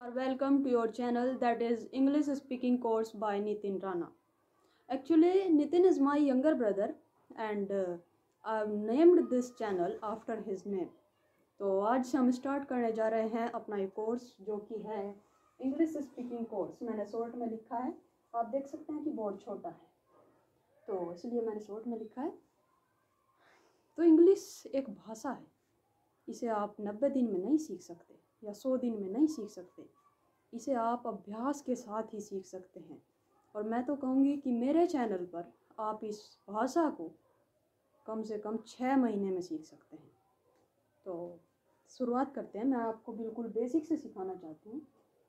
Welcome to your channel, that is English speaking course by Nitin Rana. Actually, Nitin is my younger brother and I've named this channel after his name. तो आज हम start करने जा रहे हैं अपना ये कोर्स जो कि है इंग्लिश स्पीकिंग कोर्स। मैंने शॉर्ट में लिखा है, आप देख सकते हैं कि बहुत छोटा है, तो इसलिए मैंने शॉर्ट में लिखा है। तो इंग्लिश एक भाषा है, इसे आप 90 दिन में नहीं सीख सकते या 100 दिन में नहीं सीख सकते, इसे आप अभ्यास के साथ ही सीख सकते हैं। और मैं तो कहूँगी कि मेरे चैनल पर आप इस भाषा को कम से कम 6 महीने में सीख सकते हैं। तो शुरुआत करते हैं। मैं आपको बिल्कुल बेसिक से सिखाना चाहती हूँ।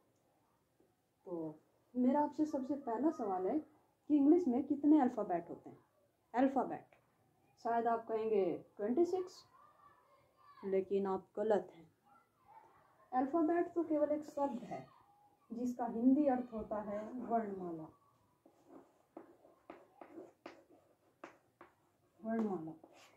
तो मेरा आपसे सबसे पहला सवाल है कि इंग्लिश में कितने अल्फ़ाबेट होते हैं? अल्फ़ाबेट, शायद आप कहेंगे 26, लेकिन आप गलत हैं। अल्फ़ाबेट तो केवल एक शब्द है जिसका हिंदी अर्थ होता है वर्णमाला। वर्णमाला,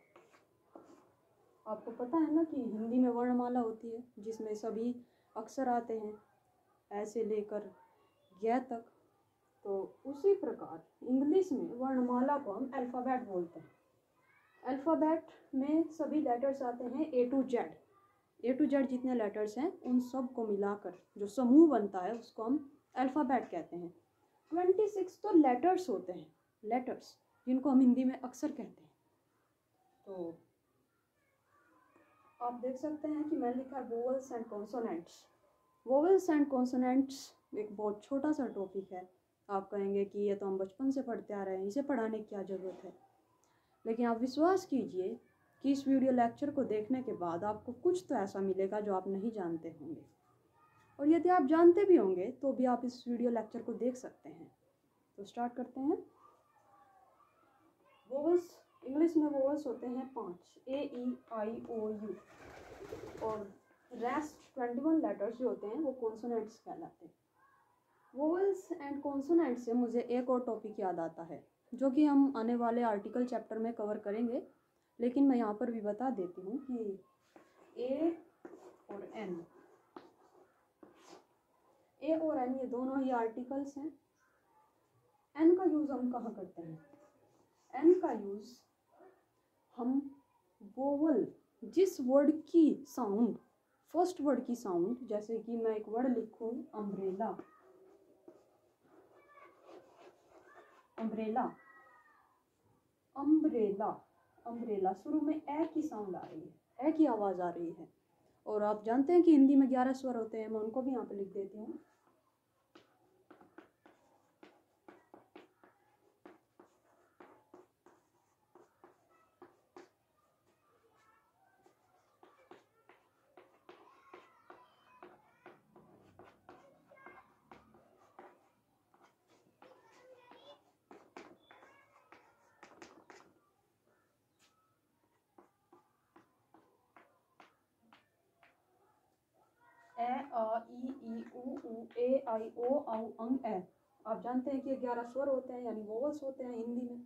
आपको पता है ना कि हिंदी में वर्णमाला होती है जिसमें सभी अक्षर आते हैं ऐसे लेकर य तक। तो उसी प्रकार इंग्लिश में वर्णमाला को हम अल्फ़ाबेट बोलते हैं। अल्फ़ाबेट में सभी लेटर्स आते हैं ए टू जेड जितने लेटर्स हैं उन सब को मिलाकर जो समूह बनता है उसको हम अल्फ़ाबेट कहते हैं। 26 तो लेटर्स होते हैं, लेटर्स जिनको हम हिंदी में अक्षर कहते हैं। तो आप देख सकते हैं कि मैंने लिखा vowels and consonants. Vowels and consonants एक बहुत छोटा सा टॉपिक है। आप कहेंगे कि ये तो हम बचपन से पढ़ते आ रहे हैं, इसे पढ़ाने की क्या ज़रूरत है। लेकिन आप विश्वास कीजिए कि इस वीडियो लेक्चर को देखने के बाद आपको कुछ तो ऐसा मिलेगा जो आप नहीं जानते होंगे, और यदि आप जानते भी होंगे तो भी आप इस वीडियो लेक्चर को देख सकते हैं। तो स्टार्ट करते हैं। वोवेल्स, इंग्लिश में वोवेल्स होते हैं 5, AEIOU, और रेस्ट 21 लेटर्स जो होते हैं वो कॉन्सोनेंट्स कहलाते हैं। वोवेल्स एंड कॉन्सोनेंट्स से मुझे एक और टॉपिक याद आता है जो कि हम आने वाले आर्टिकल चैप्टर में कवर करेंगे, लेकिन मैं यहाँ पर भी बता देती हूँ कि ए और एन ये दोनों ही आर्टिकल्स हैं। एन का यूज़ हम कहाँ करते हैं? एन का यूज़ हम वोवल, जिस वर्ड की साउंड, फर्स्ट वर्ड की साउंड, जैसे कि मैं एक वर्ड लिखूँ अम्ब्रेला, अम्ब्रेला, अम्ब्रेला, अम्ब्रेला, शुरू में ए की साउंड आ रही है, ए की आवाज़ आ रही है। और आप जानते हैं कि हिंदी में 11 स्वर होते हैं, मैं उनको भी यहाँ पे लिख देती हूँ। ए आ ई ई उ ए आई ओ औ अंग ए। आप जानते हैं कि 11 स्वर होते हैं, यानी वोवल्स होते हैं हिंदी में।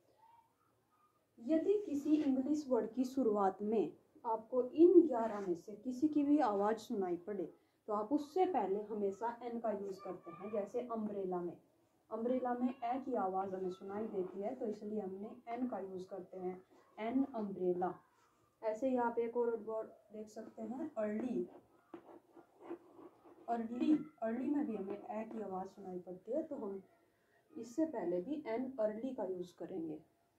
यदि किसी इंग्लिश वर्ड की शुरुआत में आपको इन 11 में से किसी की भी आवाज़ सुनाई पड़े तो आप उससे पहले हमेशा एन का यूज़ करते हैं। जैसे अम्ब्रेला में ए की आवाज़ हमें सुनाई देती है, तो इसलिए हमने एन का यूज़ करते हैं, एन अम्ब्रेला। ऐसे ही आप एक और वर्ड देख सकते हैं अर्ली, अर्ली में भी हमें ए की आवाज़ सुनाई पड़ती है, तो हम इससे पहले भी एन अर्ली का यूज़ करेंगे।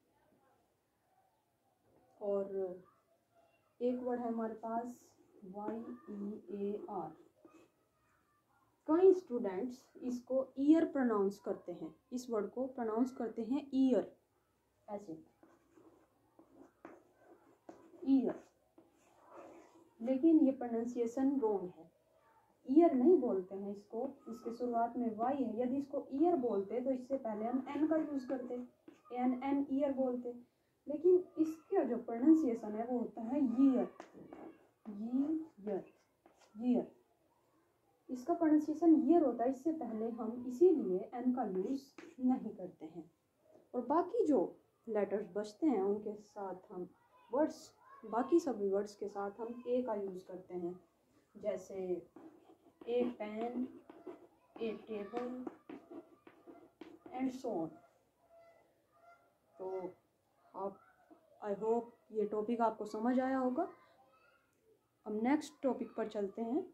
और एक वर्ड है हमारे पास YEAR। कई स्टूडेंट्स इसको ईयर प्रोनाउंस करते हैं, इस वर्ड को प्रोनाउंस करते हैं ईयर, ऐसे ईयर, लेकिन ये प्रोनाउंसिएशन रॉन्ग है। ईयर नहीं बोलते हैं इसको, इसके शुरुआत में वाई है। यदि इसको ईयर बोलते तो इससे पहले हम एन का यूज़ करते, एन ईयर बोलते, लेकिन इसका जो प्रोनाउंसिएशन है वो होता है ईयर, ईयर, इसका प्रोनाउंसिएशन ईयर होता है। इससे पहले हम इसीलिए एन का यूज़ नहीं करते हैं। और बाकी जो लेटर्स बचते हैं उनके साथ हम वर्ड्स, बाकी सभी वर्ड्स के साथ हम ए का यूज़ करते हैं। जैसे a pen, a table and so on। तो आप आई होप ये टॉपिक आपको समझ आया होगा। अब नेक्स्ट टॉपिक पर चलते हैं।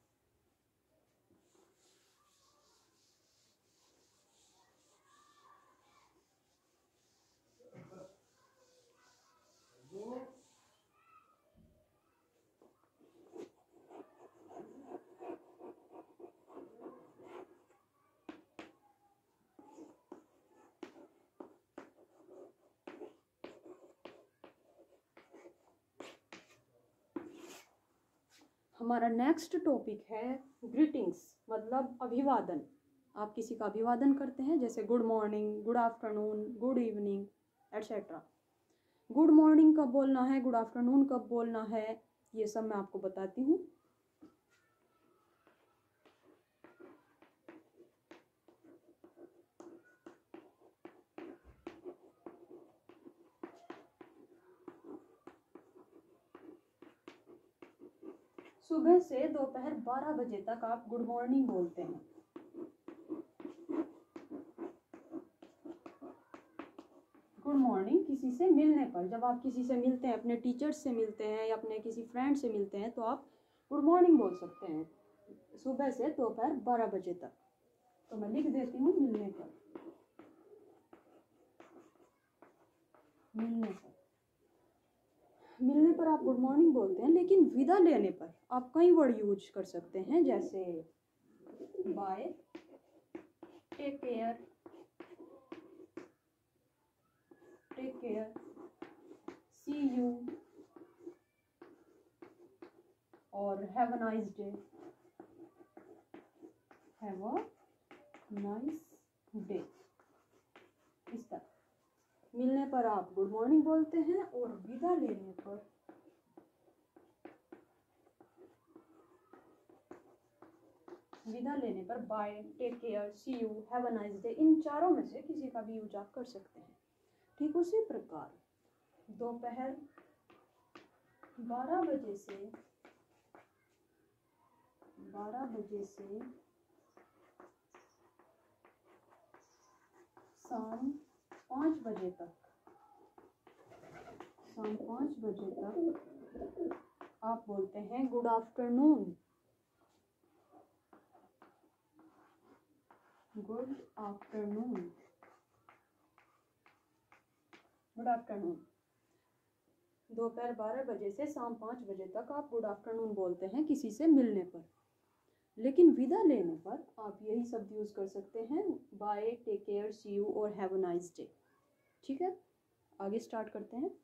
हमारा नेक्स्ट टॉपिक है ग्रीटिंग्स, मतलब अभिवादन। आप किसी का अभिवादन करते हैं, जैसे good morning, good afternoon, good evening etcetera. Good morning कब बोलना है, गुड आफ्टरनून कब बोलना है, ये सब मैं आपको बताती हूँ। सुबह से दोपहर 12 बजे तक आप गुड मॉर्निंग बोलते हैं। गुड मॉर्निंग किसी से मिलने पर, जब आप किसी से मिलते हैं, अपने टीचर्स से मिलते हैं या अपने किसी फ्रेंड से मिलते हैं, तो आप गुड मॉर्निंग बोल सकते हैं सुबह से दोपहर 12 बजे तक। तो मैं लिख देती हूँ मिलने पर। मिलने पर आप गुड मॉर्निंग बोलते हैं, लेकिन विदा लेने पर आप कई वर्ड यूज कर सकते हैं, जैसे bye, take care, see you और have a nice day. Have a nice day, इस तरह। मिलने पर आप गुड मॉर्निंग बोलते हैं और विदा लेने पर bye, take care, see you, have a nice day, इन चारों में से किसी का भी यूज आप कर सकते हैं। ठीक उसी प्रकार दोपहर 12 बजे से शाम 5 बजे तक आप बोलते हैं गुड आफ्टरनून। दोपहर 12 बजे से शाम 5 बजे तक आप गुड आफ्टरनून बोलते हैं किसी से मिलने पर। लेकिन विदा लेने पर आप यही शब्द यूज़ कर सकते हैं, bye, take care, see you और हैव अ नाइस डे। ठीक है, आगे स्टार्ट करते हैं।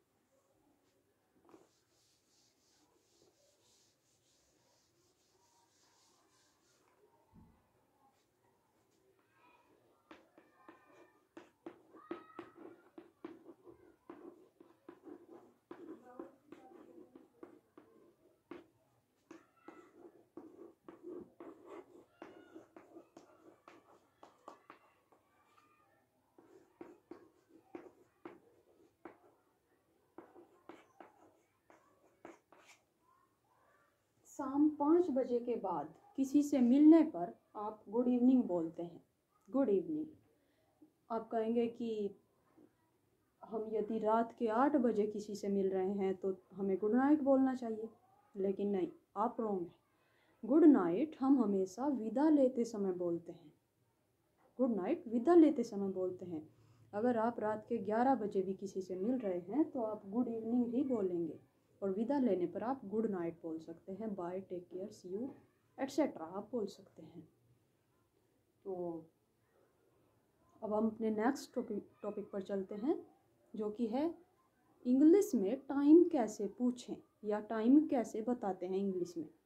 शाम 5 बजे के बाद किसी से मिलने पर आप गुड इवनिंग बोलते हैं। Good evening. आप कहेंगे कि हम यदि रात के 8 बजे किसी से मिल रहे हैं तो हमें गुड नाइट बोलना चाहिए, लेकिन नहीं, आप रॉन्ग हैं। गुड नाइट हम हमेशा विदा लेते समय बोलते हैं। गुड नाइट विदा लेते समय बोलते हैं। अगर आप रात के 11 बजे भी किसी से मिल रहे हैं तो आप गुड इवनिंग ही बोलेंगे, और विदा लेने पर आप गुड नाइट बोल सकते हैं, bye, take care, see you etcetera आप बोल सकते हैं। तो अब हम अपने नेक्स्ट टॉपिक पर चलते हैं, जो कि है इंग्लिश में टाइम कैसे पूछें या टाइम कैसे बताते हैं इंग्लिश में।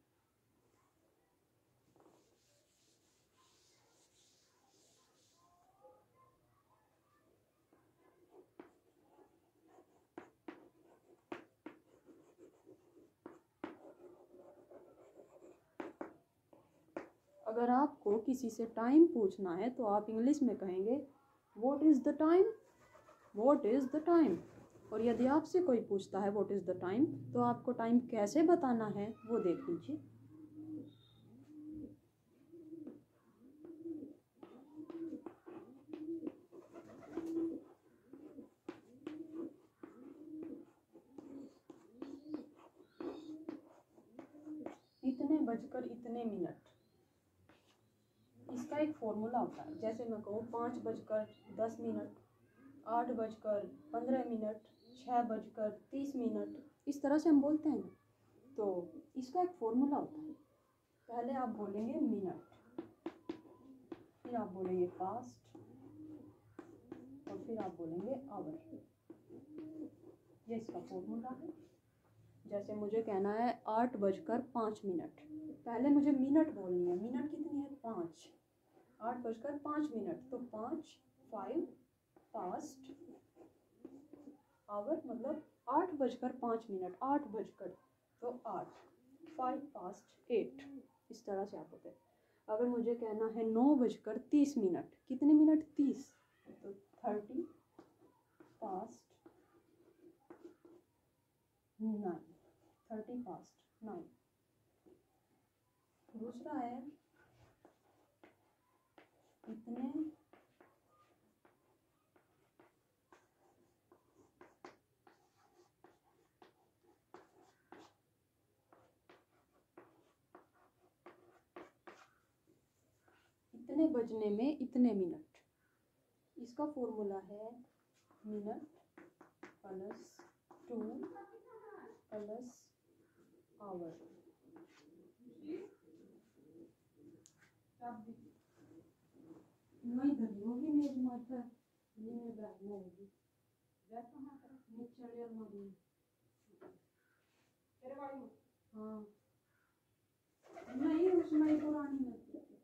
अगर आपको किसी से टाइम पूछना है तो आप इंग्लिश में कहेंगे what is the time, what is the time. और यदि आपसे कोई पूछता है व्हाट इज़ द टाइम, तो आपको टाइम कैसे बताना है वो देख लीजिए। बजकर इतने मिनट, इसका एक फॉर्मूला होता है। जैसे मैं कहूँ 5 बजकर 10 मिनट, 8 बजकर 15 मिनट, 6 बजकर 30 मिनट, इस तरह से हम बोलते हैं। तो इसका एक फॉर्मूला होता है। पहले आप बोलेंगे मिनट, फिर आप बोलेंगे पास्ट, और फिर आप बोलेंगे आवर। ये इसका फॉर्मूला है। जैसे मुझे कहना है 8 बजकर 5 मिनट, पहले मुझे मिनट बोलनी है। मिनट कितनी है? 5। 8 बजकर 5 मिनट, तो 5, 5 पास्ट, आवर मतलब 8 बजकर 5 मिनट, 8 बजकर तो 8, 5 पास्ट 8, इस तरह से आप होते हैं। अगर मुझे कहना है 9 बजकर 30 मिनट, कितने मिनट? 30, तो 30 पास्ट 9, 30 पास्ट 9। दूसरा है इतने बजने में इतने मिनट। इसका फॉर्मूला है मिनट प्लस 2 प्लस आवर। नहीं धरी होगी मेज माथा, ये मेरे बैग में होगी। बैग कहाँ पर? नीचे वाली अलमारी में। तेरे वाली में? हाँ नहीं, उसमें पुरानी में।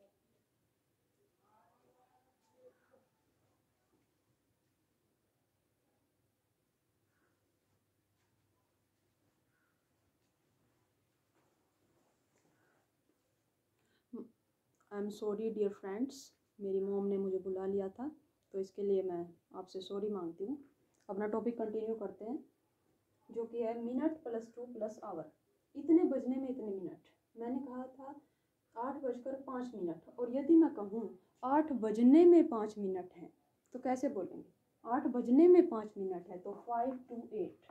I am sorry dear friends, मेरी मॉम ने मुझे बुला लिया था, तो इसके लिए मैं आपसे सॉरी मांगती हूँ। अपना टॉपिक कंटिन्यू करते हैं, जो कि है मिनट प्लस 2 प्लस आवर। इतने बजने में इतने मिनट, मैंने कहा था 8 बजकर 5 मिनट, और यदि मैं कहूँ 8 बजने में 5 मिनट हैं, तो कैसे बोलेंगे? 8 बजने में 5 मिनट है, तो 5 to 8,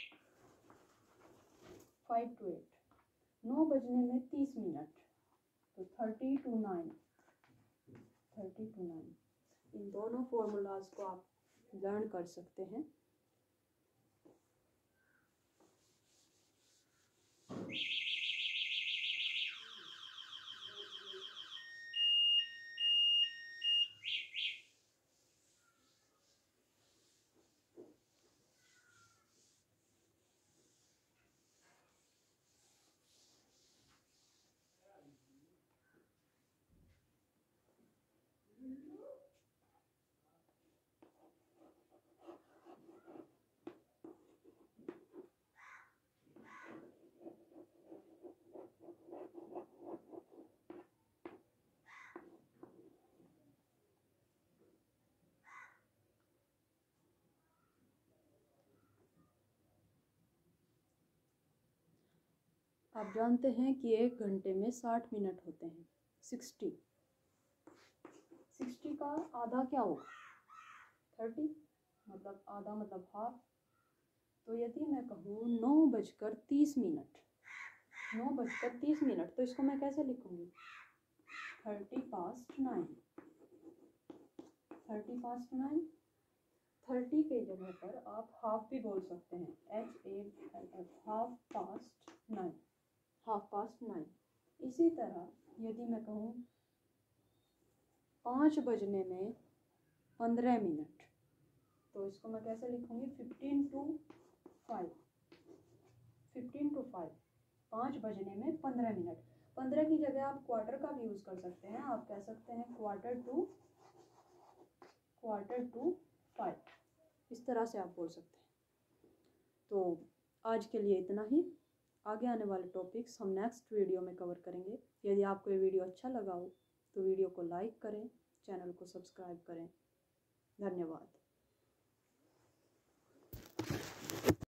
5 to 8। 9 बजने में 30 मिनट, तो 30 to 9, 30 to 9। इन दोनों फॉर्मूलाज को आप लर्न कर सकते हैं। आप जानते हैं कि 1 घंटे में 60 मिनट होते हैं, 60। 60 का आधा क्या होगा? 30, मतलब आधा मतलब हाफ। तो यदि मैं कहूँ 9 बजकर 30 मिनट, 9 बजकर 30 मिनट, तो इसको मैं कैसे लिखूँगी? 30 पास्ट 9, 30 पास्ट 9। 30 के जगह पर आप हाफ भी बोल सकते हैं, HALF, half past 9, half past 9। इसी तरह यदि मैं कहूँ 5 बजने में 15 मिनट, तो इसको मैं कैसे लिखूँगी? 15 to 5, 15 to 5, 5 बजने में 15 मिनट। 15 की जगह आप क्वार्टर का भी यूज़ कर सकते हैं। आप कह सकते हैं क्वार्टर टू 5, इस तरह से आप बोल सकते हैं। तो आज के लिए इतना ही। आगे आने वाले टॉपिक्स हम नेक्स्ट वीडियो में कवर करेंगे। यदि आपको ये वीडियो अच्छा लगा हो तो वीडियो को लाइक करें, चैनल को सब्सक्राइब करें। धन्यवाद।